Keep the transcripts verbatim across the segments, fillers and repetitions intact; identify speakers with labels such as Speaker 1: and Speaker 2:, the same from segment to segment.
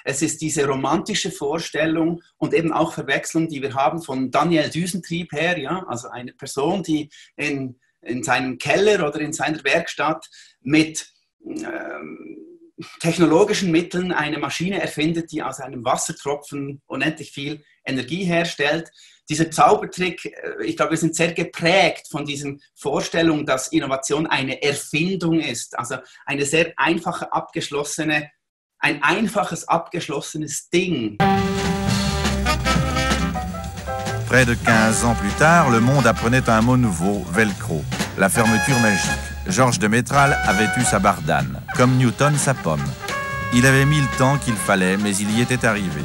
Speaker 1: Es ist diese romantische Vorstellung und eben auch Verwechslung, die wir haben von Daniel Düsentrieb her, ja, also eine Person, die in, in seinem Keller oder in seiner Werkstatt mit ähm, technologischen Mitteln eine Maschine erfindet, die aus einem Wassertropfen unendlich viel Energie herstellt. Dieser Zaubertrick, ich glaube, wir sind sehr geprägt von diesen Vorstellungen, dass Innovation eine Erfindung ist, also eine sehr einfache, abgeschlossene, ein einfaches, abgeschlossenes Ding.
Speaker 2: Près de quinze ans plus tard, le monde apprenait un mot nouveau, velcro, la fermeture magique. Georges de Métral avait eu sa bardane, comme Newton sa pomme. Il avait mis le temps qu'il fallait, mais il y était arrivé.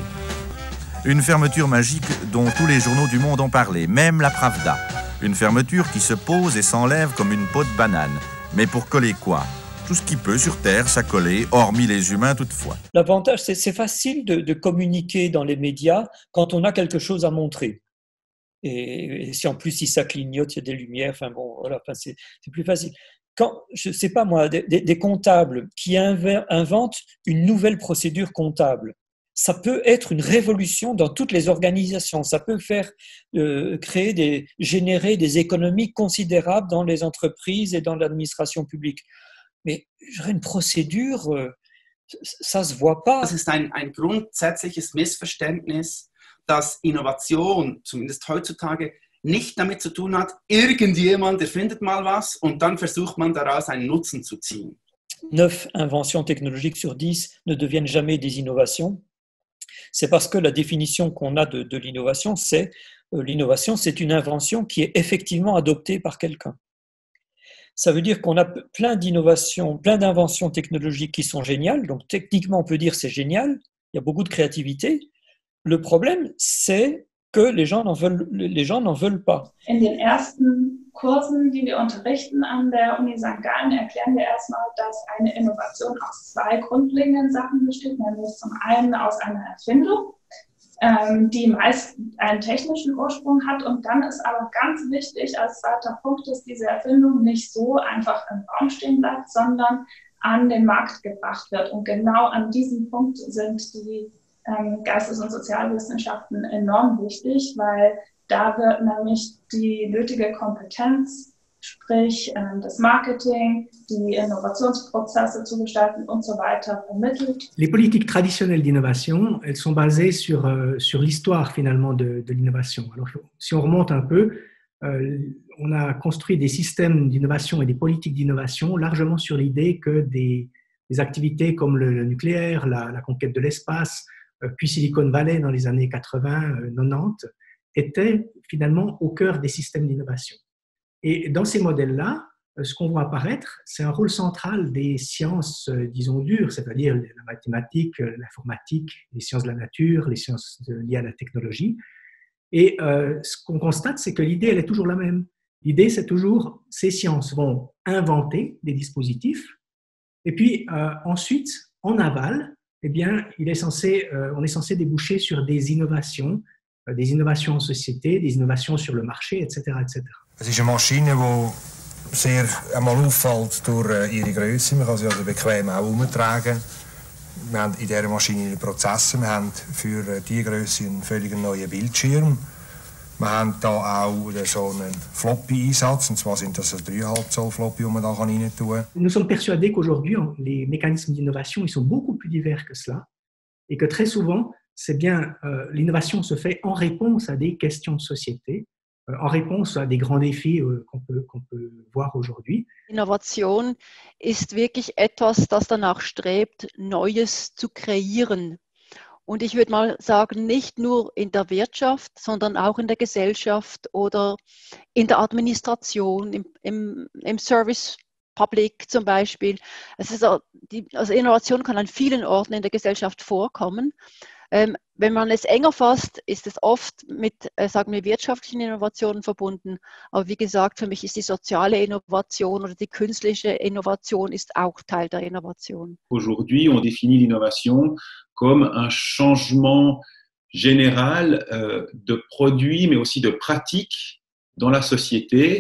Speaker 2: Une fermeture magique dont tous les journaux du monde ont parlé, même la Pravda. Une fermeture qui se pose et s'enlève comme une peau de banane. Mais pour coller quoi? Tout ce qui peut sur Terre s'accoler, hormis les humains toutefois.
Speaker 3: L'avantage, c'est c'est facile de, de communiquer dans les médias quand on a quelque chose à montrer. Et, et si en plus, si ça clignote, il y a des lumières, enfin bon, voilà, enfin, c'est, c'est plus facile. Quand, je ne sais pas moi, des, des, des comptables qui inventent une nouvelle procédure comptable, ça peut être une révolution dans toutes les organisations. Ça peut faire euh, créer des, générer des économies considérables dans les entreprises et dans l'administration publique. Mais une procédure, euh, ça se voit pas.
Speaker 1: Das ist ein, ein grundsätzliches Missverständnis, dass Innovation, zumindest heutzutage, nicht damit zu tun hat, irgendjemand erfindet mal was und dann versucht man daraus einen Nutzen zu ziehen.
Speaker 3: Neuf inventions technologiques sur dix ne deviennent jamais des innovations. C'est parce que la définition qu'on a de, de l'innovation, c'est euh, l'innovation, c'est une invention qui est effectivement adoptée par quelqu'un. Ça veut dire qu'on a plein d'innovations, plein d'inventions technologiques qui sont géniales. Donc techniquement, on peut dire c'est génial. Il y a beaucoup de créativité. Le problème, c'est que les gens n'en veulent, les gens n'en veulent pas.
Speaker 4: In den ersten Kursen, die wir unterrichten an der Uni Sankt Gallen, erklären wir erstmal, dass eine Innovation aus zwei grundlegenden Sachen besteht, nämlich zum einen aus einer Erfindung, ähm, die meist einen technischen Ursprung hat, und dann ist aber ganz wichtig als zweiter Punkt, dass diese Erfindung nicht so einfach im Raum stehen bleibt, sondern an den Markt gebracht wird. Und genau an diesem Punkt sind die ähm, Geistes- und Sozialwissenschaften enorm wichtig, weil da wird nämlich die nötige Kompetenz, sprich äh, das Marketing, die Innovationsprozesse zu gestalten und so weiter vermittelt.
Speaker 5: Les politiques traditionnelles d'innovation, elles sont basées sur, euh, sur l'histoire finalement de, de l'innovation. Alors si on remonte un peu, euh, on a construit des systèmes d'innovation et des politiques d'innovation largement sur l'idée que des, des activités comme le nucléaire, la, la conquête de l'espace, euh, puis Silicon Valley dans les années quatre-vingts, euh, quatre-vingt-dix, étaient finalement au cœur des systèmes d'innovation. Et dans ces modèles-là, ce qu'on voit apparaître, c'est un rôle central des sciences, disons, dures, c'est-à-dire la mathématique, l'informatique, les sciences de la nature, les sciences liées à la technologie. Et euh, ce qu'on constate, c'est que l'idée, elle est toujours la même. L'idée, c'est toujours, ces sciences vont inventer des dispositifs, et puis euh, ensuite, en aval, eh bien, il est censé, euh, on est censé déboucher sur des innovations, des innovations en société, des innovations sur le marché, et cetera, et cetera.
Speaker 6: Es ist eine Maschine, die sehr einmal auffällt durch ihre Größe. Man kann sie also bequem auch umtragen. Wir haben in dieser Maschine Prozesse. Wir haben für diese Größe einen völlig neuen Bildschirm. Wir haben da auch so einen Floppy-Einsatz, und zwar sind das drei Komma fünf Zoll Floppy, die man da rein tun kann.
Speaker 5: Nous sommes persuadés qu'aujourd'hui, les mécanismes d'innovation, ils sont beaucoup plus divers que cela, et que très souvent, c'est bien, euh, l'innovation se fait en réponse à des questions de société, euh, en réponse à des grands défis euh, qu'on peut, qu'on peut voir aujourd'hui.
Speaker 7: Innovation ist wirklich etwas, das danach strebt, Neues zu kreieren. Und ich würde mal sagen, nicht nur in der Wirtschaft, sondern auch in der Gesellschaft oder in der Administration, im, im, im Service Public zum Beispiel. Es ist, die, also Innovation kann an vielen Orten in der Gesellschaft vorkommen. Ähm, wenn man es enger fasst, ist es oft mit, äh, sagen wir, wirtschaftlichen Innovationen verbunden. Aber wie gesagt, für mich ist die soziale Innovation oder die künstliche Innovation ist auch Teil der Innovation.
Speaker 8: Aujourd'hui, on définit l'innovation comme un changement général euh, de produits, mais aussi de pratiques dans la société,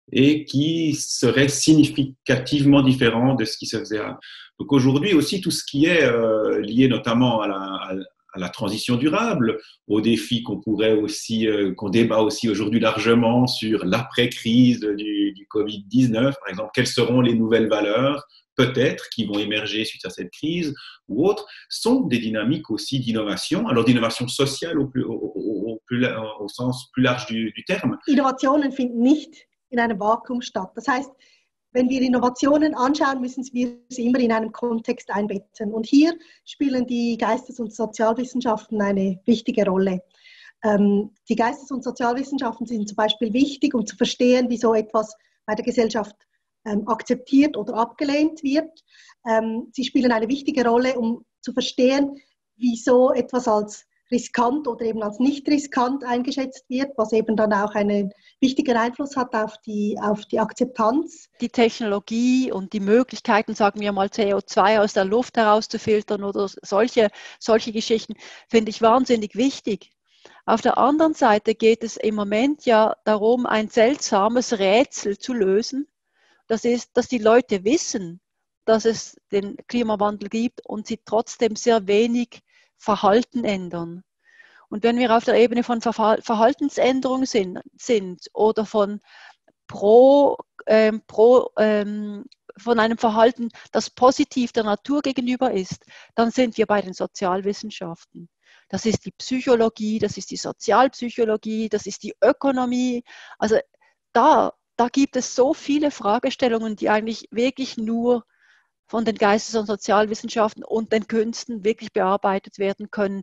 Speaker 8: et qui serait significativement différent de ce qui se faisait avant. Donc aujourd'hui aussi, tout ce qui est euh, lié notamment à la, à, à la transition durable, aux défis qu'on pourrait aussi, euh, qu'on débat aussi aujourd'hui largement sur l'après-crise du, du covid dix-neuf, par exemple, quelles seront les nouvelles valeurs peut-être qui vont émerger suite à cette crise ou autres, sont des dynamiques aussi d'innovation, alors d'innovation sociale au, plus, au, au, au, plus, au sens plus large du, du terme.
Speaker 9: Innovationen finden nicht in einem Vakuum statt. Das heißt, wenn wir Innovationen anschauen, müssen wir sie immer in einem Kontext einbetten. Und hier spielen die Geistes- und Sozialwissenschaften eine wichtige Rolle. Ähm, die Geistes- und Sozialwissenschaften sind zum Beispiel wichtig, um zu verstehen, wie so etwas bei der Gesellschaft ähm, akzeptiert oder abgelehnt wird. Ähm, sie spielen eine wichtige Rolle, um zu verstehen, wie so etwas als riskant oder eben als nicht riskant eingeschätzt wird, was eben dann auch einen wichtigen Einfluss hat auf die, auf die Akzeptanz.
Speaker 7: Die Technologie und die Möglichkeiten, sagen wir mal, C O zwei aus der Luft herauszufiltern oder solche, solche Geschichten, finde ich wahnsinnig wichtig. Auf der anderen Seite geht es im Moment ja darum, ein seltsames Rätsel zu lösen. Das ist, dass die Leute wissen, dass es den Klimawandel gibt und sie trotzdem sehr wenig Verhalten ändern. Und wenn wir auf der Ebene von Verhaltensänderung sind, sind oder von, pro, ähm, pro, ähm, von einem Verhalten, das positiv der Natur gegenüber ist, dann sind wir bei den Sozialwissenschaften. Das ist die Psychologie, das ist die Sozialpsychologie, das ist die Ökonomie. Also da, da gibt es so viele Fragestellungen, die eigentlich wirklich nur von den Geistes- und Sozialwissenschaften und den Künsten wirklich bearbeitet werden können.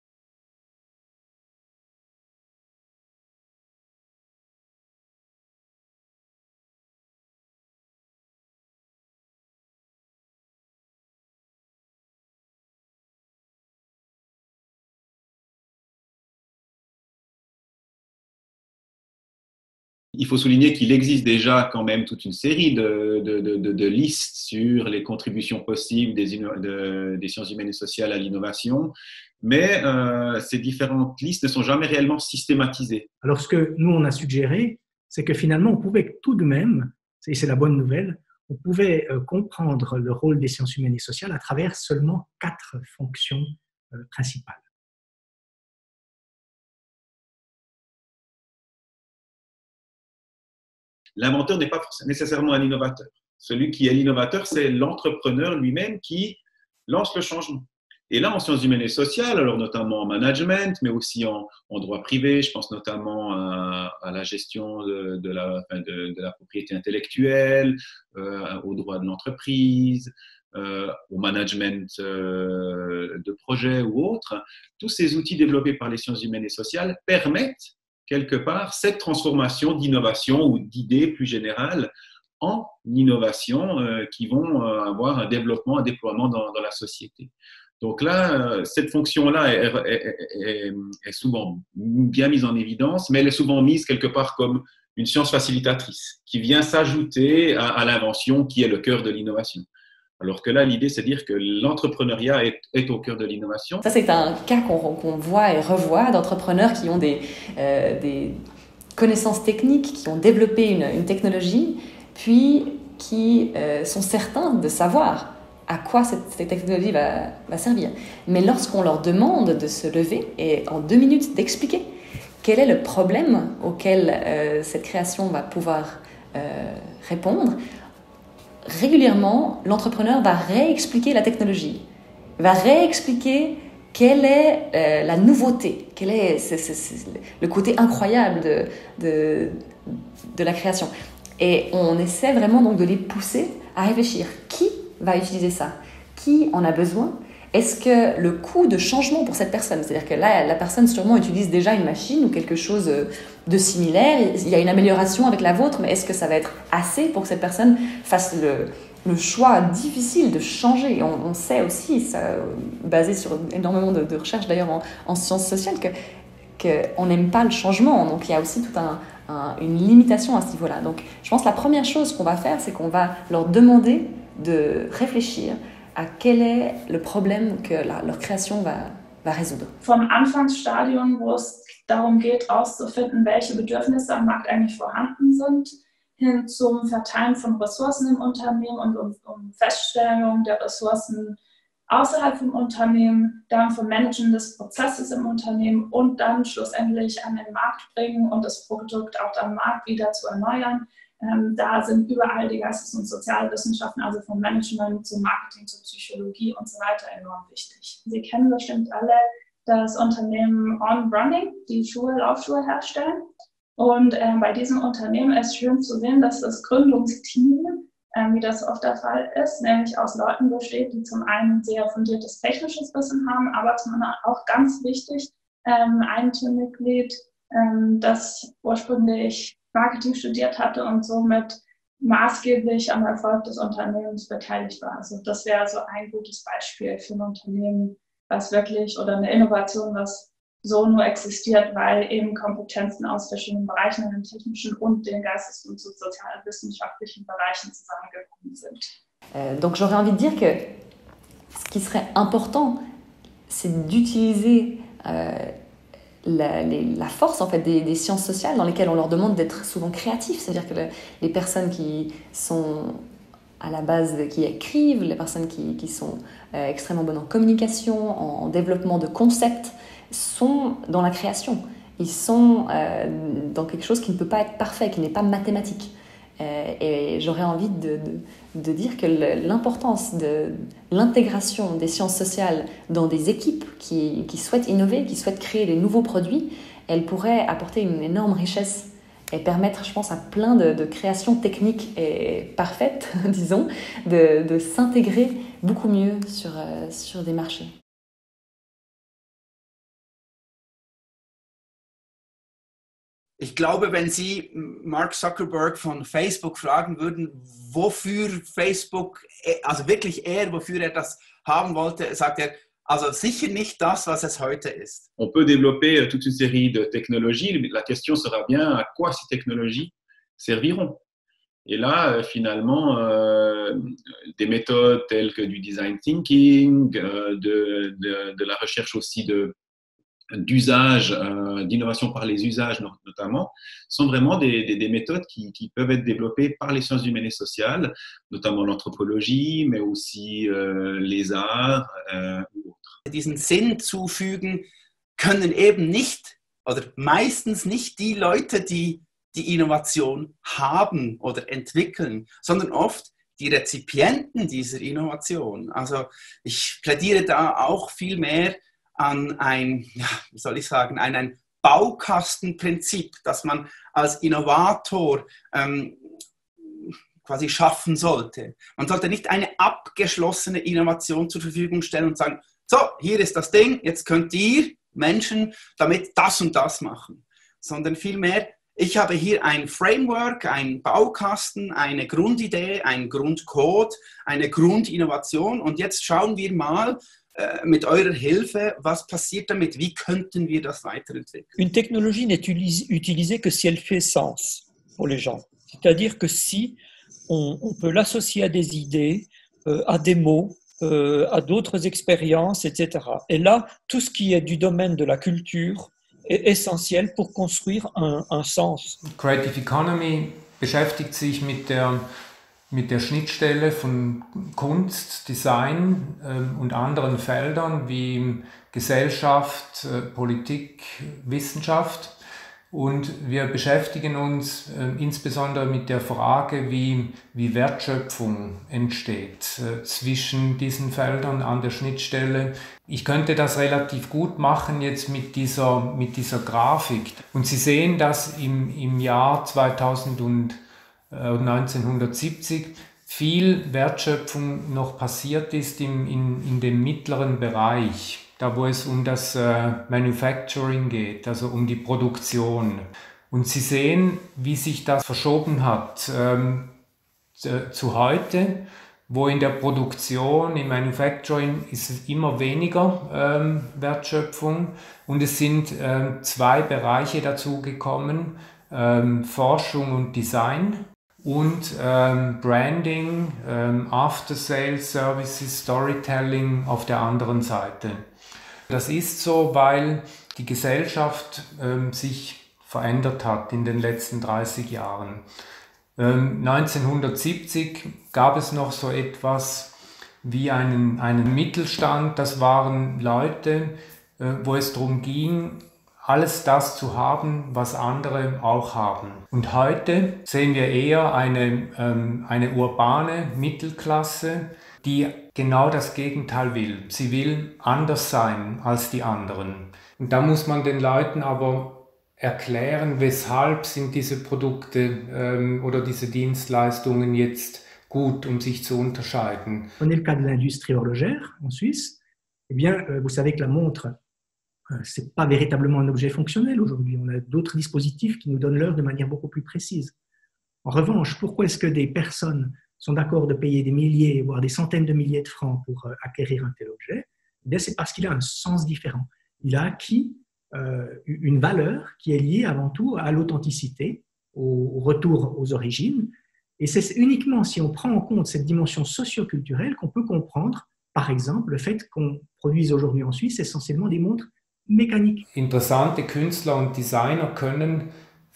Speaker 8: Il faut souligner qu'il existe déjà quand même toute une série de, de, de, de listes sur les contributions possibles des, de, des sciences humaines et sociales à l'innovation, mais euh, ces différentes listes ne sont jamais réellement systématisées.
Speaker 5: Alors ce que nous on a suggéré, c'est que finalement on pouvait tout de même, et c'est la bonne nouvelle, on pouvait euh, comprendre le rôle des sciences humaines et sociales à travers seulement quatre fonctions euh, principales.
Speaker 8: L'inventeur n'est pas nécessairement un innovateur. Celui qui est l'innovateur, c'est l'entrepreneur lui-même qui lance le changement. Et là, en sciences humaines et sociales, alors notamment en management, mais aussi en, en droit privé, je pense notamment à, à la gestion de, de, la, de, de la propriété intellectuelle, euh, au droit de l'entreprise, euh, au management euh, de projets ou autres. Tous ces outils développés par les sciences humaines et sociales permettent quelque part cette transformation d'innovation ou d'idées plus générales en innovation euh, qui vont euh, avoir un développement, un déploiement dans, dans la société. Donc là, euh, cette fonction-là est, est, est, est souvent bien mise en évidence, mais elle est souvent mise quelque part comme une science facilitatrice qui vient s'ajouter à, à l'invention qui est le cœur de l'innovation. Alors que là, l'idée, c'est de dire que l'entrepreneuriat est, est au cœur de l'innovation.
Speaker 10: Ça, c'est un cas qu'on qu'on voit et revoit d'entrepreneurs qui ont des, euh, des connaissances techniques, qui ont développé une, une technologie, puis qui euh, sont certains de savoir à quoi cette, cette technologie va, va servir. Mais lorsqu'on leur demande de se lever et en deux minutes d'expliquer quel est le problème auquel euh, cette création va pouvoir euh, répondre, régulièrement, l'entrepreneur va réexpliquer la technologie, va réexpliquer quelle est euh, la nouveauté, quel est c'est, c'est, c'est le côté incroyable de, de, de la création. Et on essaie vraiment donc de les pousser à réfléchir. Qui va utiliser ça? Qui en a besoin? Est-ce que le coût de changement pour cette personne, c'est-à-dire que là, la personne sûrement utilise déjà une machine ou quelque chose de similaire, il y a une amélioration avec la vôtre, mais est-ce que ça va être assez pour que cette personne fasse le, le choix difficile de changer? On, on sait aussi, ça, basé sur énormément de, de recherches d'ailleurs en, en sciences sociales, que, qu'on n'aime pas le changement, donc il y a aussi toute un, un, une limitation à ce niveau-là. Donc je pense que la première chose qu'on va faire, c'est qu'on va leur demander de réfléchir à quel est le problème que la, leur création va, va résoudre.
Speaker 4: Vom Anfangsstadium, wo es darum geht, herauszufinden, welche Bedürfnisse am Markt eigentlich vorhanden sind, hin zum Verteilen von Ressourcen im Unternehmen und um, um Feststellung der Ressourcen außerhalb vom Unternehmen, dann vom Managen des Prozesses im Unternehmen und dann schlussendlich an den Markt bringen und das Produkt auch am Markt wieder zu erneuern. Ähm, da sind überall die Geistes- und Sozialwissenschaften, also vom Management zum Marketing, zur Psychologie und so weiter enorm wichtig. Sie kennen bestimmt alle das Unternehmen On Running, die Schuhe, Laufschuhe herstellen. Und ähm, bei diesem Unternehmen ist schön zu sehen, dass das Gründungsteam, ähm, wie das oft der Fall ist, nämlich aus Leuten besteht, die zum einen sehr fundiertes technisches Wissen haben, aber zum anderen auch ganz wichtig, ähm, ein Teammitglied, ähm, das ursprünglich Marketing studiert hatte und somit maßgeblich am Erfolg des Unternehmens beteiligt war. Also das wäre so ein gutes Beispiel für ein Unternehmen, was wirklich, oder eine Innovation, was so nur existiert, weil eben Kompetenzen aus verschiedenen Bereichen, den technischen und den geistes- und sozialwissenschaftlichen Bereichen zusammengekommen sind.
Speaker 10: Euh, donc j'aurais envie de dire que ce qui serait important, c'est d'utiliser euh, la, les, la force en fait des, des sciences sociales dans lesquelles on leur demande d'être souvent créatifs, c'est-à-dire que le, les personnes qui sont à la base, qui écrivent, les personnes qui, qui sont euh, extrêmement bonnes en communication, en, en développement de concepts, sont dans la création. Ils sont euh, dans quelque chose qui ne peut pas être parfait, qui n'est pas mathématique. Euh, et j'aurais envie de, de, de dire que l'importance de l'intégration des sciences sociales dans des équipes qui, qui souhaitent innover, qui souhaitent créer des nouveaux produits, elle pourrait apporter une énorme richesse et permettre, je pense, à plein de, de créations techniques et parfaites, disons, de, de s'intégrer beaucoup mieux sur, euh, sur des marchés.
Speaker 1: Ich glaube, wenn Sie Mark Zuckerberg von Facebook fragen würden, wofür Facebook, also wirklich er, wofür er das haben wollte, sagt er, also sicher nicht das, was es heute ist.
Speaker 8: On peut développer toute une série de technologies. La question sera bien à quoi ces technologies serviront. Et là, finalement, euh, des méthodes telles que du design thinking, euh, de, de, de la recherche aussi de d'usage, euh, d'innovation par les usages notamment, sont vraiment des, des, des méthodes qui, qui peuvent être développées par les sciences humaines et sociales, notamment l'anthropologie, mais aussi euh, les arts euh, ou autres.
Speaker 1: Diesen Sinn zufügen können eben nicht oder meistens nicht die Leute, die die Innovation haben oder entwickeln, sondern oft die Rezipienten dieser Innovation. Also ich plädiere da auch viel mehr an ein, ja, wie soll ich sagen, an ein Baukastenprinzip, das man als Innovator ähm, quasi schaffen sollte. Man sollte nicht eine abgeschlossene Innovation zur Verfügung stellen und sagen, so, hier ist das Ding, jetzt könnt ihr Menschen damit das und das machen. Sondern vielmehr, ich habe hier ein Framework, einen Baukasten, eine Grundidee, einen Grundcode, eine Grundinnovation und jetzt schauen wir mal, mit eurer Hilfe, was passiert damit? Wie könnten wir das weiterentwickeln?
Speaker 3: Une technologie n'est utilisée que si elle fait sens pour les gens. C'est-à-dire que si on, on peut l'associer à des idées, euh, à des mots, euh, à d'autres expériences, et cetera. Et là, tout ce qui est du domaine de la culture est essentiel pour construire un, un sens.
Speaker 11: Creative Economy beschäftigt sich mit der mit der Schnittstelle von Kunst, Design ähm, und anderen Feldern wie Gesellschaft, äh, Politik, Wissenschaft. Und wir beschäftigen uns äh, insbesondere mit der Frage, wie, wie Wertschöpfung entsteht äh, zwischen diesen Feldern an der Schnittstelle. Ich könnte das relativ gut machen jetzt mit dieser, mit dieser Grafik. Und Sie sehen, dass im, im Jahr zweitausend und neunzehnhundertsiebzig viel Wertschöpfung noch passiert ist im, in, in dem mittleren Bereich, da wo es um das äh, Manufacturing geht, also um die Produktion. Und Sie sehen, wie sich das verschoben hat ähm, zu, zu heute, wo in der Produktion, im Manufacturing ist es immer weniger ähm, Wertschöpfung und es sind ähm, zwei Bereiche dazugekommen, ähm, Forschung und Design. Und ähm, Branding, ähm, After-Sales-Services, Storytelling auf der anderen Seite. Das ist so, weil die Gesellschaft ähm, sich verändert hat in den letzten dreißig Jahren. Ähm, neunzehnhundertsiebzig gab es noch so etwas wie einen, einen Mittelstand. Das waren Leute, äh, wo es darum ging, alles das zu haben, was andere auch haben. Und heute sehen wir eher eine, ähm, eine urbane Mittelklasse, die genau das Gegenteil will. Sie will anders sein als die anderen. Und da muss man den Leuten aber erklären, weshalb sind diese Produkte ähm, oder diese Dienstleistungen jetzt gut, um sich zu unterscheiden.
Speaker 5: Prenez le cas de l'industrie horlogère en Suisse. Eh bien, euh, vous savez que la montre, euh, c'est pas véritablement un objet fonctionnel aujourd'hui. On a d'autres dispositifs qui nous donnent l'heure de manière beaucoup plus précise. En revanche, pourquoi est-ce que des personnes sont d'accord de payer des milliers, voire des centaines de milliers de francs pour euh, acquérir un tel objet? Eh bien, c'est parce qu'il a un sens différent. Il a acquis euh, une valeur qui est liée avant tout à l'authenticité, au, au retour aux origines. Et c'est uniquement si on prend en compte cette dimension socio-culturelle qu'on peut comprendre, par exemple, le fait qu'on produise aujourd'hui en Suisse essentiellement des montres mécaniques.
Speaker 11: Interessante Künstler und Designer können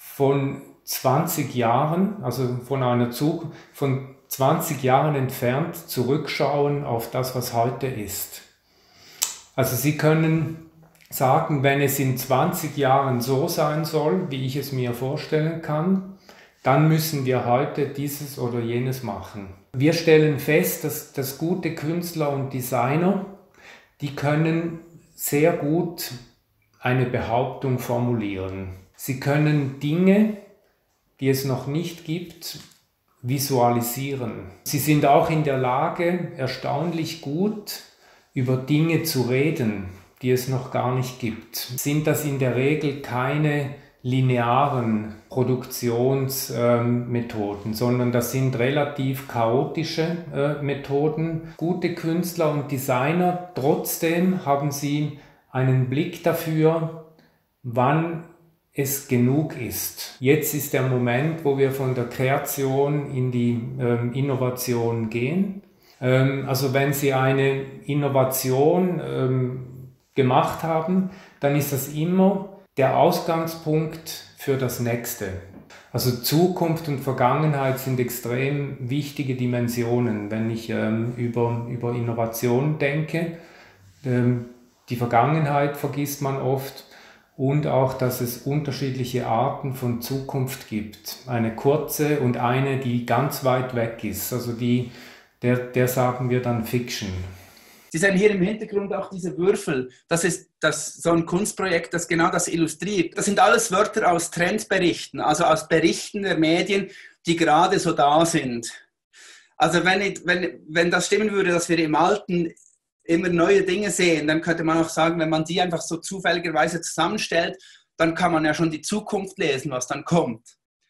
Speaker 11: von zwanzig Jahren, also von einer Zukunft, von zwanzig Jahren entfernt zurückschauen auf das, was heute ist. Also sie können sagen, wenn es in zwanzig Jahren so sein soll, wie ich es mir vorstellen kann, dann müssen wir heute dieses oder jenes machen. Wir stellen fest, dass, dass gute Künstler und Designer, die können sehr gut eine Behauptung formulieren. Sie können Dinge, die es noch nicht gibt, visualisieren. Sie sind auch in der Lage, erstaunlich gut über Dinge zu reden, die es noch gar nicht gibt. Sind das in der Regel keine linearen Produktionsmethoden, äh, sondern das sind relativ chaotische äh, Methoden. Gute Künstler und Designer, trotzdem haben sie einen Blick dafür, wann es genug ist. Jetzt ist der Moment, wo wir von der Kreation in die ähm, Innovation gehen. Ähm, also wenn Sie eine Innovation ähm, gemacht haben, dann ist das immer der Ausgangspunkt für das Nächste. Also Zukunft und Vergangenheit sind extrem wichtige Dimensionen, wenn ich ähm, über, über Innovation denke. Ähm, die Vergangenheit vergisst man oft und auch, dass es unterschiedliche Arten von Zukunft gibt. Eine kurze und eine, die ganz weit weg ist. Also die, der, der sagen wir dann Fiction.
Speaker 1: Sie sehen hier im Hintergrund auch diese Würfel. Das ist das, so ein Kunstprojekt, das genau das illustriert. Das sind alles Wörter aus Trendberichten, also aus Berichten der Medien, die gerade so da sind. Also wenn, ich, wenn, wenn das stimmen würde, dass wir im Alten immer neue Dinge sehen, dann könnte man auch sagen, wenn man die einfach so zufälligerweise zusammenstellt, dann kann man ja schon die Zukunft lesen, was dann kommt.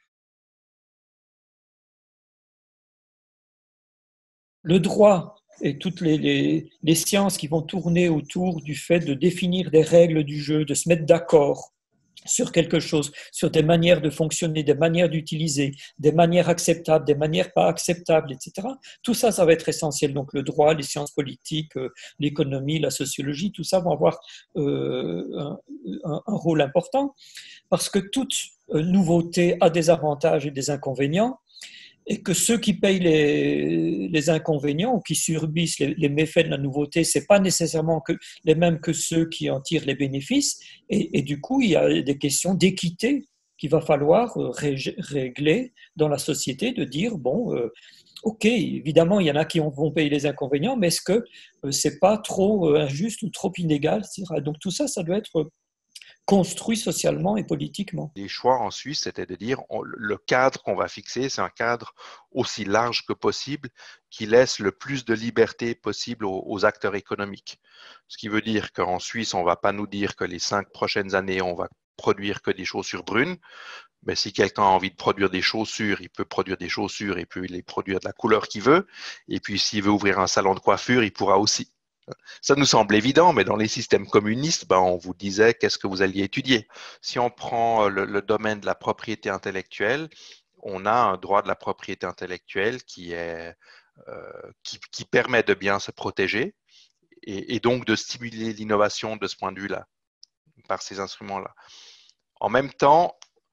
Speaker 3: Le droit et toutes les, les, les sciences qui vont tourner autour du fait de définir des règles du jeu, de se mettre d'accord sur quelque chose, sur des manières de fonctionner, des manières d'utiliser, des manières acceptables, des manières pas acceptables, et cetera. Tout ça, ça va être essentiel. Donc le droit, les sciences politiques, euh, l'économie, la sociologie, tout ça vont avoir euh, un, un, un rôle important parce que toute euh, nouveauté a des avantages et des inconvénients. Et que ceux qui payent les, les inconvénients ou qui subissent les, les méfaits de la nouveauté, ce n'est pas nécessairement que, les mêmes que ceux qui en tirent les bénéfices. Et, et du coup, il y a des questions d'équité qu'il va falloir régler dans la société, de dire, bon, euh, ok, évidemment, il y en a qui vont payer les inconvénients, mais est-ce que euh, ce n'est pas trop injuste ou trop inégal, et cetera. Donc tout ça, ça doit être construit socialement et politiquement.
Speaker 12: Les choix en Suisse, c'était de dire on, le cadre qu'on va fixer, c'est un cadre aussi large que possible qui laisse le plus de liberté possible aux, aux acteurs économiques. Ce qui veut dire qu'en Suisse, on ne va pas nous dire que les cinq prochaines années, on va produire que des chaussures brunes. Mais si quelqu'un a envie de produire des chaussures, il peut produire des chaussures et puis les produire de la couleur qu'il veut. Et puis s'il veut ouvrir un salon de coiffure, il pourra aussi. Ça nous semble évident, mais dans les systèmes communistes, ben, on vous disait qu'est-ce que vous alliez étudier. Si on prend le, le domaine de la propriété intellectuelle, on a un droit de la propriété intellectuelle qui, est, euh, qui, qui permet de bien se protéger et, et donc de stimuler l'innovation de ce point de vue-là, par ces instruments-là. En même temps,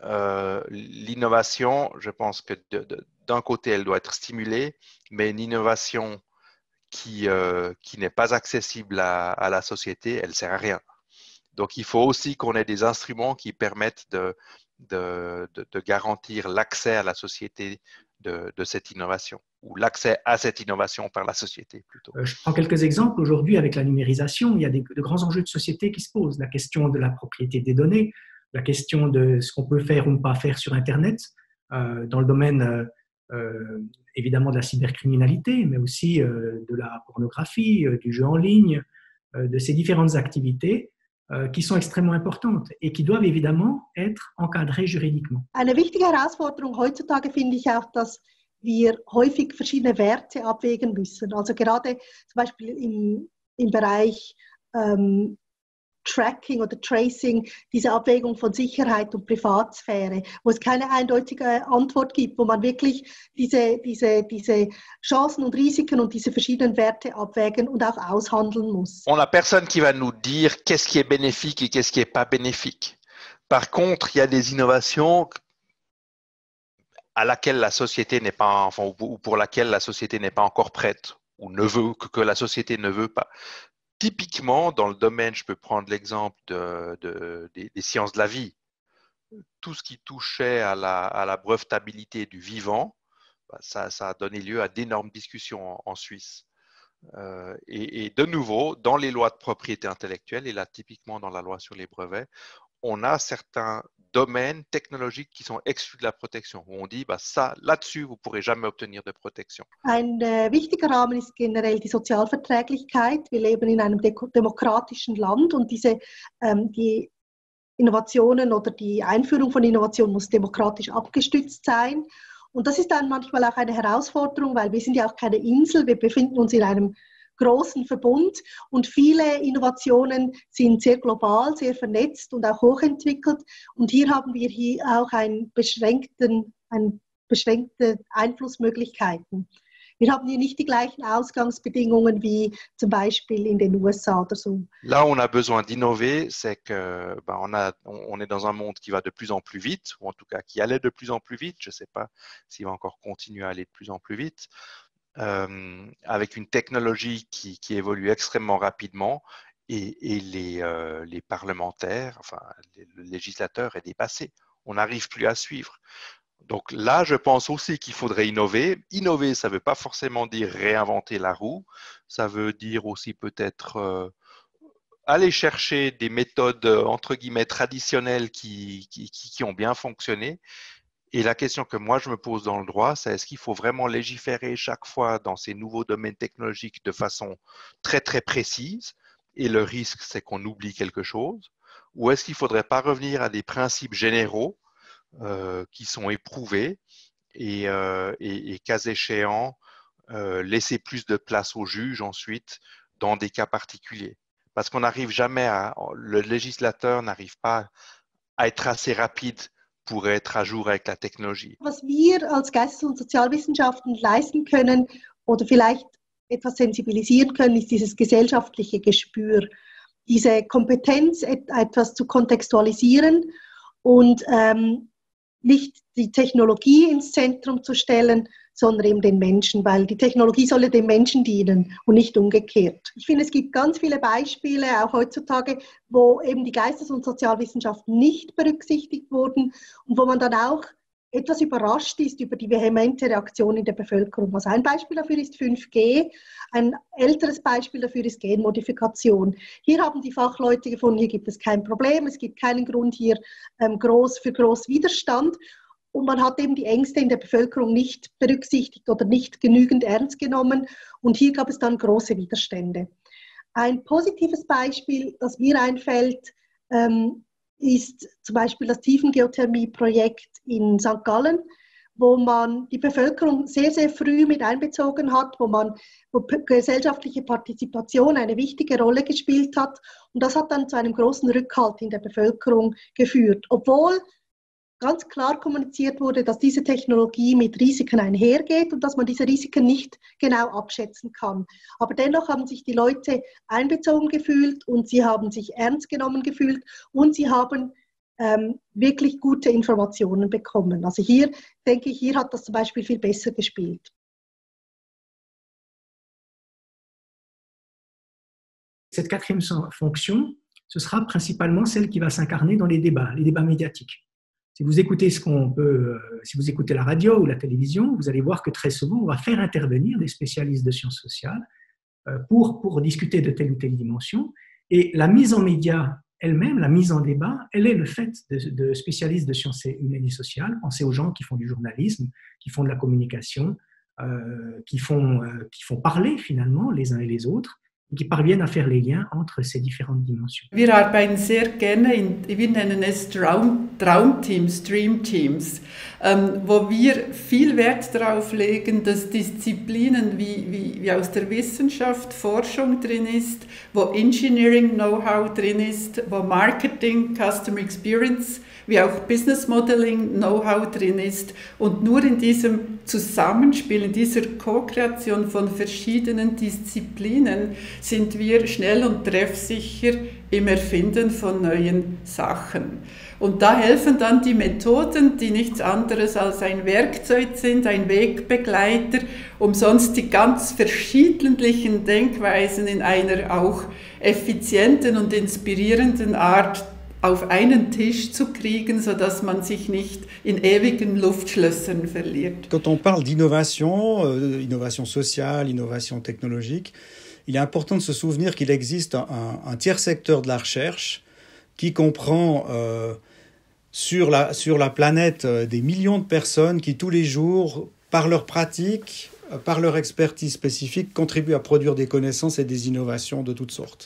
Speaker 12: euh, l'innovation, je pense que d'un côté, elle doit être stimulée, mais une innovation qui, euh, qui n'est pas accessible à, à la société, elle ne sert à rien. Donc, il faut aussi qu'on ait des instruments qui permettent de, de, de, de garantir l'accès à la société de, de cette innovation, ou l'accès à cette innovation par la société plutôt.
Speaker 5: Je prends quelques exemples. Aujourd'hui, avec la numérisation, il y a des, de grands enjeux de société qui se posent. La question de la propriété des données, la question de ce qu'on peut faire ou ne pas faire sur Internet, euh, dans le domaine euh, euh, évidemment de la cybercriminalité, mais aussi euh, de la pornographie, euh, du jeu en ligne, euh, de ces différentes activités euh, qui sont extrêmement importantes et qui doivent évidemment être encadrées juridiquement.
Speaker 9: Eine wichtige Herausforderung heutzutage finde ich auch, dass wir häufig verschiedene Werte abwägen müssen. Also gerade zum Beispiel im, im Bereich ähm, Tracking oder Tracing, diese Abwägung von Sicherheit und Privatsphäre, wo es keine eindeutige Antwort gibt, wo man wirklich diese, diese, diese Chancen und Risiken und diese verschiedenen Werte abwägen und auch aushandeln muss.
Speaker 12: On n'a personne qui va nous dire qu'est-ce qui est bénéfique et qu'est-ce qui n'est pas bénéfique. Par contre, il y a des innovations à laquelle la société n'est pas, enfin, ou pour laquelle la société n'est pas encore prête, ou ne veut, que la société ne veut pas. Typiquement, dans le domaine, je peux prendre l'exemple de, de, des, des sciences de la vie. Tout ce qui touchait à la, à la brevetabilité du vivant, ça, ça a donné lieu à d'énormes discussions en, en Suisse. Euh, et, et de nouveau, dans les lois de propriété intellectuelle, et là typiquement dans la loi sur les brevets, on a certains domaines technologiques qui sont exclus de la protection, où on dit, bah, ça, là-dessus, vous ne pourrez jamais obtenir de protection.
Speaker 9: Ein äh, wichtiger Rahmen ist generell die Sozialverträglichkeit. Wir leben in einem de- demokratischen Land und diese, ähm, die Innovationen oder die Einführung von Innovationen muss demokratisch abgestützt sein. Und das ist dann manchmal auch eine Herausforderung, weil wir sind ja auch keine Insel, wir befinden uns in einem großen Verbund und viele Innovationen sind sehr global, sehr vernetzt und auch hochentwickelt. Und hier haben wir hier auch einen beschränkten, ein beschränkte Einflussmöglichkeiten. Wir haben hier nicht die gleichen Ausgangsbedingungen wie zum Beispiel in den U S A oder so.
Speaker 12: Là, on a besoin d'innover, c'est que ben, on, a, on est dans un monde qui va de plus en plus vite, ou en tout cas qui allait de plus en plus vite. Je ne sais pas s'il va encore continuer à aller de plus en plus vite. Euh, avec une technologie qui, qui évolue extrêmement rapidement et, et les, euh, les parlementaires, enfin les, le législateur est dépassé. On n'arrive plus à suivre. Donc là, je pense aussi qu'il faudrait innover. Innover, ça ne veut pas forcément dire réinventer la roue. Ça veut dire aussi peut-être euh, aller chercher des méthodes entre guillemets traditionnelles qui, qui, qui ont bien fonctionné. Et la question que moi je me pose dans le droit, c'est est-ce qu'il faut vraiment légiférer chaque fois dans ces nouveaux domaines technologiques de façon très très précise, et le risque c'est qu'on oublie quelque chose, ou est-ce qu'il ne faudrait pas revenir à des principes généraux euh, qui sont éprouvés et, euh, et, et cas échéant euh, laisser plus de place aux juges ensuite dans des cas particuliers. Parce qu'on n'arrive jamais à, le législateur n'arrive pas à être assez rapide pour être à jour avec la Technologie.
Speaker 9: Was wir als Geistes- und Sozialwissenschaften leisten können oder vielleicht etwas sensibilisieren können, ist dieses gesellschaftliche Gespür, diese Kompetenz, etwas zu kontextualisieren und ähm, nicht die Technologie ins Zentrum zu stellen, sondern eben den Menschen, weil die Technologie soll dem Menschen dienen und nicht umgekehrt. Ich finde, es gibt ganz viele Beispiele, auch heutzutage, wo eben die Geistes- und Sozialwissenschaften nicht berücksichtigt wurden und wo man dann auch etwas überrascht ist über die vehemente Reaktion in der Bevölkerung. Also ein Beispiel dafür ist fünf G, ein älteres Beispiel dafür ist Genmodifikation. Hier haben die Fachleute gefunden, hier gibt es kein Problem, es gibt keinen Grund hier ähm, groß, für groß Widerstand. Und man hat eben die Ängste in der Bevölkerung nicht berücksichtigt oder nicht genügend ernst genommen. Und hier gab es dann große Widerstände. Ein positives Beispiel, das mir einfällt, ähm, ist zum Beispiel das Tiefengeothermie-Projekt in Sankt Gallen, wo man die Bevölkerung sehr, sehr früh mit einbezogen hat, wo, man, wo gesellschaftliche Partizipation eine wichtige Rolle gespielt hat. Und das hat dann zu einem großen Rückhalt in der Bevölkerung geführt, obwohl ganz klar kommuniziert wurde, dass diese Technologie mit Risiken einhergeht und dass man diese Risiken nicht genau abschätzen kann. Aber dennoch haben sich die Leute einbezogen gefühlt und sie haben sich ernst genommen gefühlt und sie haben ähm, wirklich gute Informationen bekommen. Also hier denke ich, hier hat das zum Beispiel viel besser gespielt.
Speaker 5: Cette quatrième fonction, ce sera principalement celle qui va s'incarner dans les débats, les débats médiatiques. Si vous écoutez ce qu'on peut, si vous écoutez la radio ou la télévision, vous allez voir que très souvent, on va faire intervenir des spécialistes de sciences sociales pour, pour discuter de telle ou telle dimension. Et la mise en média elle-même, la mise en débat, elle est le fait de, de spécialistes de sciences humaines et sociales. Pensez aux gens qui font du journalisme, qui font de la communication, euh, qui, font, euh, qui font parler finalement les uns et les autres, die parviennent à faire les liens entre ces différentes dimensions.
Speaker 13: Wir arbeiten sehr gerne, in, wir nennen es Traum, Traumteams, Dreamteams, ähm, wo wir viel Wert darauf legen, dass Disziplinen wie, wie, wie aus der Wissenschaft Forschung drin ist, wo Engineering Know-how drin ist, wo Marketing, Customer Experience, wie auch Business Modeling Know-how drin ist und nur in diesem Zusammenspiel, in dieser Co-Kreation von verschiedenen Disziplinen sind wir schnell und treffsicher im Erfinden von neuen Sachen. Und da helfen dann die Methoden, die nichts anderes als ein Werkzeug sind, ein Wegbegleiter, um sonst die ganz verschiedenen Denkweisen in einer auch effizienten und inspirierenden Art auf einen Tisch zu kriegen, sodass man sich nicht in ewigen Luftschlössern verliert.
Speaker 14: Quand on parle d'innovation, euh, innovation sociale, innovation technologique, il est important de se souvenir qu'il existe un, un tiers secteur de la recherche qui comprend euh, sur, la, sur la planète euh, des millions de personnes qui tous les jours, par leur pratique, euh, par leur expertise spécifique, contribuent à produire des connaissances et des innovations de toutes sortes.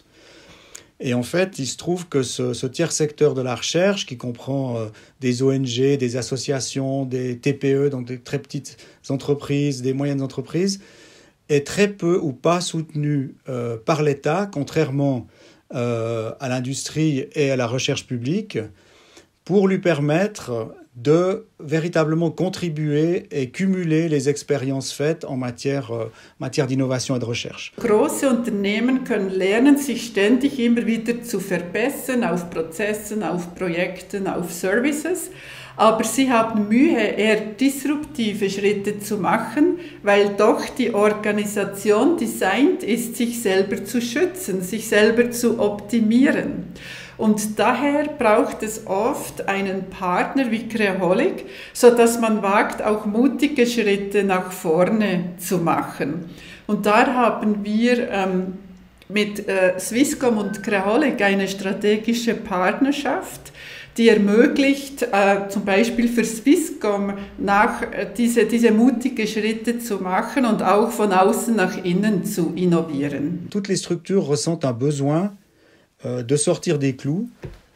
Speaker 14: Et en fait, il se trouve que ce, ce tiers secteur de la recherche, qui comprend euh, des O N G, des associations, des T P E, donc des très petites entreprises, des moyennes entreprises, est très peu ou pas soutenu euh, par l'État, contrairement euh, à l'industrie et à la recherche publique, pour lui permettre de véritablement contribuer et cumuler les expériences faites en matière, euh, matière d'innovation et de recherche.
Speaker 13: Große Unternehmen können lernen, sich ständig immer wieder zu verbessern auf Prozessen, auf Projekten, auf Services. Aber sie haben Mühe, eher disruptive Schritte zu machen, weil doch die Organisation designt ist, sich selber zu schützen, sich selber zu optimieren. Und daher braucht es oft einen Partner wie Creaholic, sodass man wagt, auch mutige Schritte nach vorne zu machen. Und da haben wir ähm, mit äh, Swisscom und Creaholic eine strategische Partnerschaft, die ermöglicht, äh, zum Beispiel für Swisscom nach, äh, diese, diese mutige Schritte zu machen und auch von außen nach innen zu innovieren.
Speaker 14: Toutes les structures ressentent un besoin euh, de sortir des clous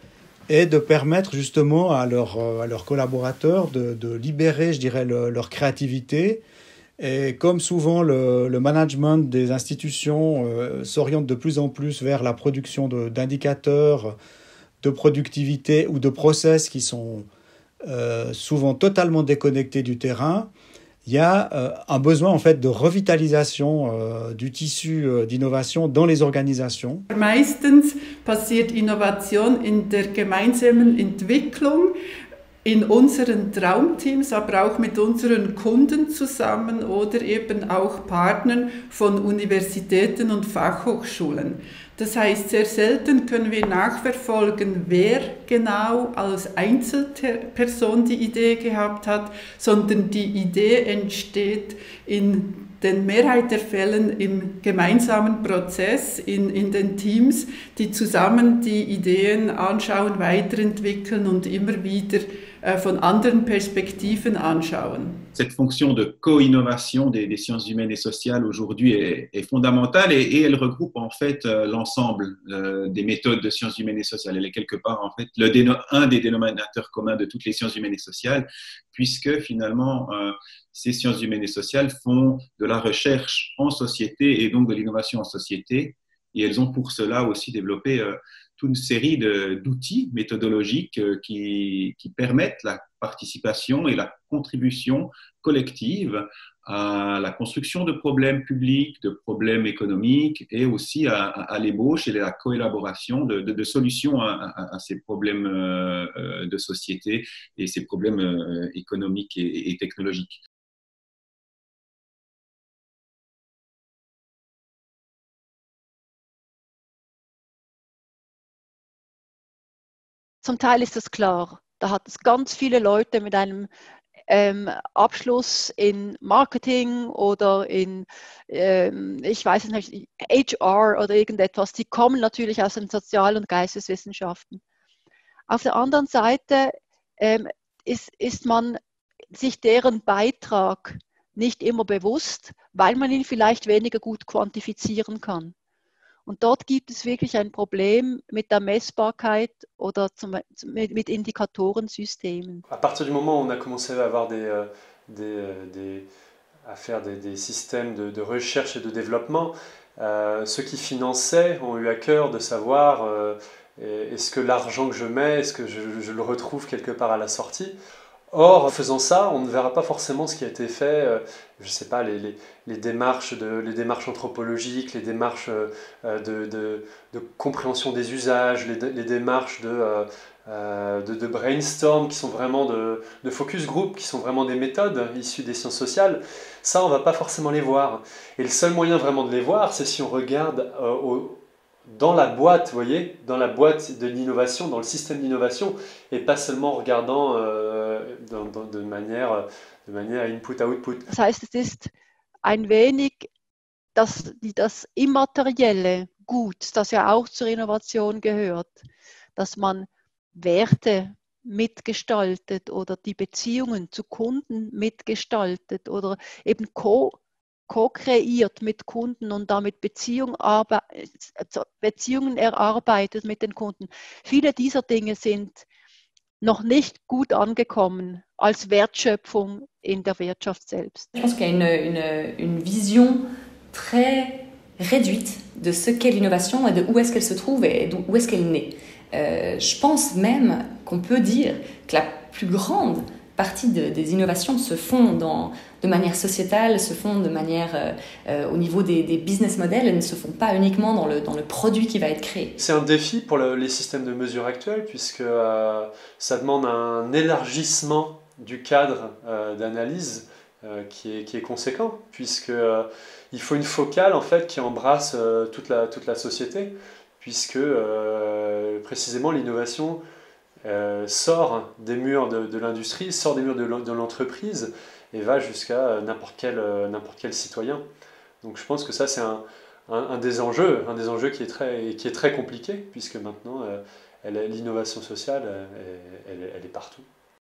Speaker 14: et de permettre justement à, leur, à leurs collaborateurs de, de libérer, je dirais, le, leur créativité. Et comme souvent le, le management des institutions euh, s'oriente de plus en plus vers la production de, d'indicateurs, de productivité ou de process qui sont euh, souvent totalement déconnectés du terrain, il y a euh, un besoin en fait de revitalisation euh, du tissu euh, d'innovation dans les organisations.
Speaker 13: Meistens passiert Innovation in der gemeinsamen Entwicklung in unseren Traumteams, aber auch mit unseren Kunden zusammen oder eben auch Partnern von Universitäten und Fachhochschulen. Das heißt, sehr selten können wir nachverfolgen, wer genau als Einzelperson die Idee gehabt hat, sondern die Idee entsteht in den Mehrheit der Fällen im gemeinsamen Prozess, in, in den Teams, die zusammen die Ideen anschauen, weiterentwickeln und immer wieder äh, von anderen Perspektiven anschauen.
Speaker 8: Cette fonction de co-innovation des, des sciences humaines et sociales aujourd'hui est, est fondamentale et, et elle regroupe en fait euh, l'ensemble euh, des méthodes de sciences humaines et sociales. Elle est quelque part en fait le déno- un des dénominateurs communs de toutes les sciences humaines et sociales, puisque finalement euh, ces sciences humaines et sociales font de la recherche en société et donc de l'innovation en société. Et elles ont pour cela aussi développé euh, toute une série d'outils méthodologiques qui, qui permettent la participation et la contribution collective à la construction de problèmes publics, de problèmes économiques et aussi à, à, à l'ébauche et à la collaboration de, de, de solutions à, à, à ces problèmes euh, de société et ces problèmes euh, économiques et, et technologiques.
Speaker 7: Zum Teil ist das klar. Da hat es ganz viele Leute mit einem ähm, Abschluss in Marketing oder in, ähm, ich weiß es nicht, H R oder irgendetwas. Die kommen natürlich aus den Sozial- und Geisteswissenschaften. Auf der anderen Seite ähm, ist, ist man sich deren Beitrag nicht immer bewusst, weil man ihn vielleicht weniger gut quantifizieren kann. Und dort gibt es wirklich ein Problem mit der Messbarkeit oder zum, mit, mit Indikatorensystemen.
Speaker 15: À partir du moment où on a commencé à avoir des, des, des, à faire des, des systèmes de, de recherche et de développement, euh, ceux qui finançaient ont eu à cœur de savoir euh, est-ce que l'argent que je mets, est-ce que je, je le retrouve quelque part à la sortie. Or, en faisant ça, on ne verra pas forcément ce qui a été fait, euh, je ne sais pas, les, les, les, démarches de, les démarches anthropologiques, les démarches euh, de, de, de compréhension des usages, les, les démarches de, euh, de, de brainstorm qui sont vraiment de, de focus group, qui sont vraiment des méthodes issues des sciences sociales. Ça, on ne va pas forcément les voir. Et le seul moyen vraiment de les voir, c'est si on regarde euh, au, dans la boîte, vous voyez, dans la boîte de l'innovation, dans le système d'innovation, et pas seulement en regardant euh, dans, dans, de, manière, de manière Input-Output.
Speaker 7: Das heißt, es ist ein wenig das, das immaterielle Gut, das ja auch zur Innovation gehört, dass man Werte mitgestaltet oder die Beziehungen zu Kunden mitgestaltet oder eben co co-kreiert mit Kunden und damit Beziehung Beziehungen erarbeitet mit den Kunden. Viele dieser Dinge sind noch nicht gut angekommen als Wertschöpfung in der Wirtschaft selbst.
Speaker 10: Je pense qu'il y a une, une, une vision très réduite de ce qu'est l'innovation et de où est-ce qu'elle se trouve et d'où est-ce qu'elle naît. Euh, je pense même qu'on peut dire que la plus grande partie de, des innovations se font dans, de manière sociétale, se font de manière euh, euh, au niveau des, des business models, elles ne se font pas uniquement dans le, dans le produit qui va être créé.
Speaker 15: C'est un défi pour le, les systèmes de mesure actuels puisque euh, ça demande un élargissement du cadre euh, d'analyse euh, qui, est, qui est conséquent puisque euh, il faut une focale en fait qui embrasse euh, toute, la, toute la société puisque euh, précisément l'innovation Euh, sort des murs de, de l'industrie, sort des murs de l'entreprise et va jusqu'à n'importe quel, euh, n'importe quel citoyen. Donc je pense que ça c'est un, un, un des enjeux, un des enjeux qui est très, qui est très compliqué puisque maintenant euh, l'innovation sociale elle, elle, elle est partout.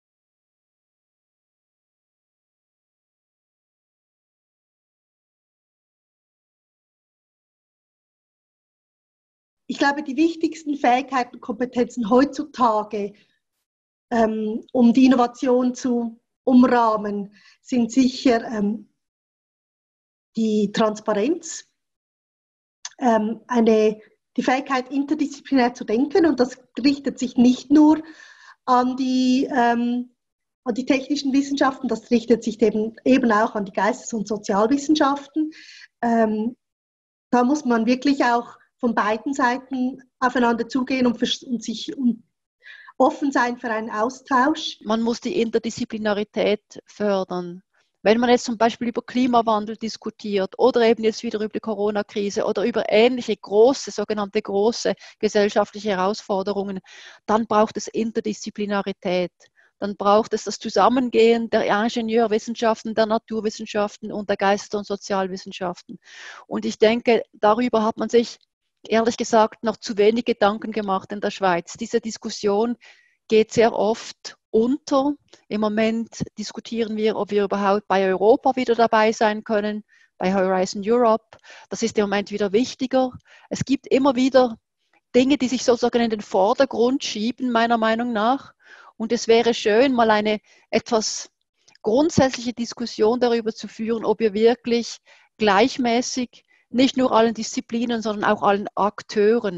Speaker 9: Ich glaube, die wichtigsten Fähigkeiten und Kompetenzen heutzutage, ähm, um die Innovation zu umrahmen, sind sicher ähm, die Transparenz, ähm, eine, die Fähigkeit, interdisziplinär zu denken. Und das richtet sich nicht nur an die, ähm, an die technischen Wissenschaften, das richtet sich eben, eben auch an die Geistes- und Sozialwissenschaften. Ähm, da muss man wirklich auch von beiden Seiten aufeinander zugehen und, und sich und offen sein für einen Austausch.
Speaker 7: Man muss die Interdisziplinarität fördern. Wenn man jetzt zum Beispiel über Klimawandel diskutiert oder eben jetzt wieder über die Corona-Krise oder über ähnliche große, sogenannte große gesellschaftliche Herausforderungen, dann braucht es Interdisziplinarität. Dann braucht es das Zusammengehen der Ingenieurwissenschaften, der Naturwissenschaften und der Geistes- und Sozialwissenschaften. Und ich denke, darüber hat man sich ehrlich gesagt noch zu wenig Gedanken gemacht in der Schweiz. Diese Diskussion geht sehr oft unter. Im Moment diskutieren wir, ob wir überhaupt bei Europa wieder dabei sein können, bei Horizon Europe. Das ist im Moment wieder wichtiger. Es gibt immer wieder Dinge, die sich sozusagen in den Vordergrund schieben, meiner Meinung nach. Und es wäre schön, mal eine etwas grundsätzliche Diskussion darüber zu führen, ob wir wirklich gleichmäßig nicht nur allen Disziplinen, sondern auch allen Akteuren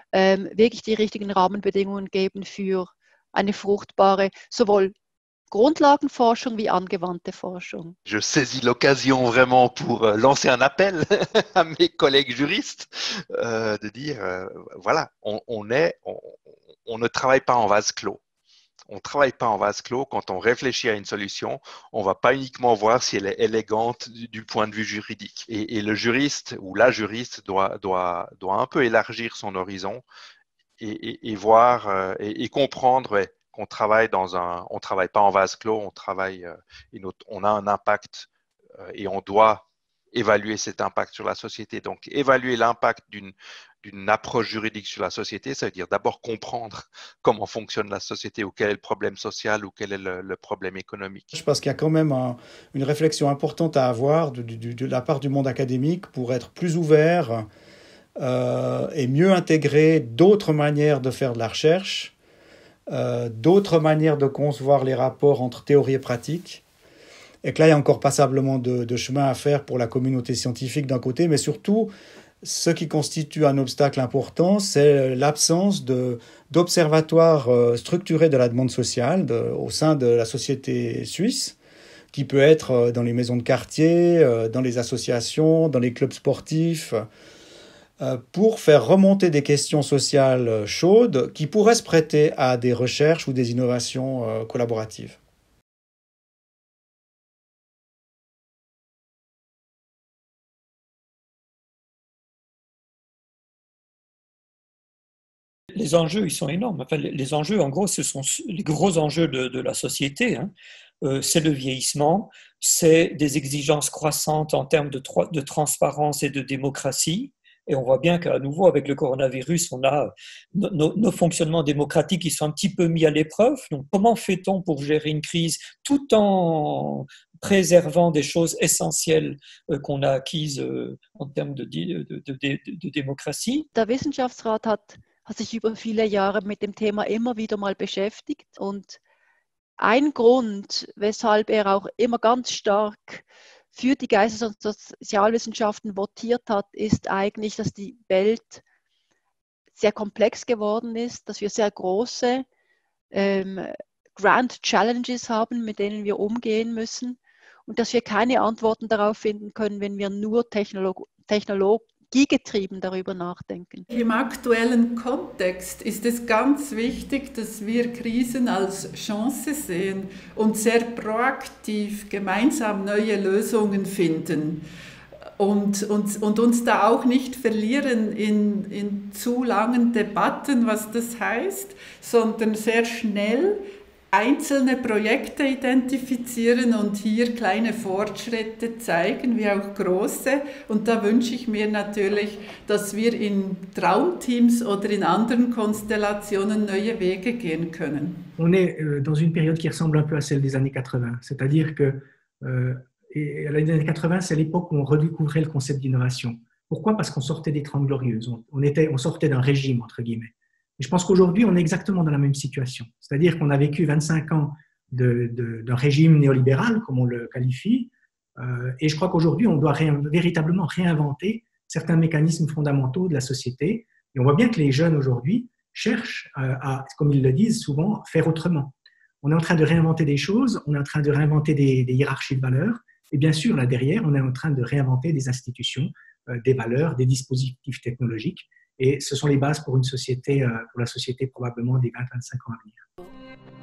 Speaker 7: ähm, wirklich die richtigen Rahmenbedingungen geben für eine fruchtbare, sowohl Grundlagenforschung wie angewandte Forschung.
Speaker 12: Je saisis l'occasion vraiment pour lancer un appel à mes collègues juristes, euh, de dire, euh, voilà, on, on, est, on, on ne travaille pas en vase clos. On ne travaille pas en vase clos. Quand on réfléchit à une solution, on ne va pas uniquement voir si elle est élégante du, du point de vue juridique. Et, et le juriste ou la juriste doit, doit, doit un peu élargir son horizon et, et, et voir euh, et, et comprendre ouais, qu'on travaille dans un, on travaille pas en vase clos, on travaille, euh, et notre, on a un impact euh, et on doit évaluer cet impact sur la société. Donc, évaluer l'impact d'une d'une approche juridique sur la société, ça veut dire d'abord comprendre comment fonctionne la société ou quel est le problème social ou quel est le, le problème économique.
Speaker 14: Je pense qu'il y a quand même un, une réflexion importante à avoir de, de, de la part du monde académique pour être plus ouvert euh, et mieux intégrer d'autres manières de faire de la recherche, euh, d'autres manières de concevoir les rapports entre théorie et pratique. Et que là, il y a encore passablement de, de chemin à faire pour la communauté scientifique d'un côté, mais surtout, ce qui constitue un obstacle important, c'est l'absence de, d'observatoires structurés de la demande sociale de, au sein de la société suisse, qui peut être dans les maisons de quartier, dans les associations, dans les clubs sportifs, pour faire remonter des questions sociales chaudes qui pourraient se prêter à des recherches ou des innovations collaboratives.
Speaker 3: Les enjeux, ils sont énormes. Enfin, les, les enjeux, en gros, ce sont les gros enjeux de, de la société. Hein. Euh, c'est le vieillissement, c'est des exigences croissantes en termes de, de transparence et de démocratie. Et on voit bien qu'à nouveau, avec le coronavirus, on a nos, nos, nos fonctionnements démocratiques qui sont un petit peu mis à l'épreuve. Donc, comment fait-on pour gérer une crise tout en préservant des choses essentielles euh, qu'on a acquises euh, en termes de, de, de, de, de démocratie?
Speaker 7: Der Wissenschaftsrat hat hat sich über viele Jahre mit dem Thema immer wieder mal beschäftigt. Und ein Grund, weshalb er auch immer ganz stark für die Geistes- und Sozialwissenschaften votiert hat, ist eigentlich, dass die Welt sehr komplex geworden ist, dass wir sehr große ähm, Grand Challenges haben, mit denen wir umgehen müssen und dass wir keine Antworten darauf finden können, wenn wir nur Technolog Technolog getrieben darüber nachdenken.
Speaker 13: Im aktuellen Kontext ist es ganz wichtig, dass wir Krisen als Chance sehen und sehr proaktiv gemeinsam neue Lösungen finden und, und, und uns da auch nicht verlieren in, in zu langen Debatten, was das heißt, sondern sehr schnell einzelne Projekte identifizieren und hier kleine Fortschritte zeigen, wie auch große. Und da wünsche ich mir natürlich, dass wir in Traumteams oder in anderen Konstellationen neue Wege gehen können.
Speaker 5: On est dans une période qui ressemble un peu à celle des années quatre-vingts. C'est-à-dire que euh, et les années quatre-vingts, c'est l'époque où on redécouvrait le concept d'innovation. Pourquoi? Parce qu'on sortait des Trente Glorieuses. On, on, était, on sortait d'un régime, entre guillemets. Et je pense qu'aujourd'hui, on est exactement dans la même situation. C'est-à-dire qu'on a vécu vingt-cinq ans de, de, d'un régime néolibéral, comme on le qualifie, euh, et je crois qu'aujourd'hui, on doit ré, véritablement réinventer certains mécanismes fondamentaux de la société. Et on voit bien que les jeunes aujourd'hui cherchent à, à, comme ils le disent souvent, faire autrement. On est en train de réinventer des choses, on est en train de réinventer des, des hiérarchies de valeurs, et bien sûr, là derrière, on est en train de réinventer des institutions, euh, des valeurs, des dispositifs technologiques. Et ce sont les bases pour une société, pour la société probablement des vingt à vingt-cinq ans à venir.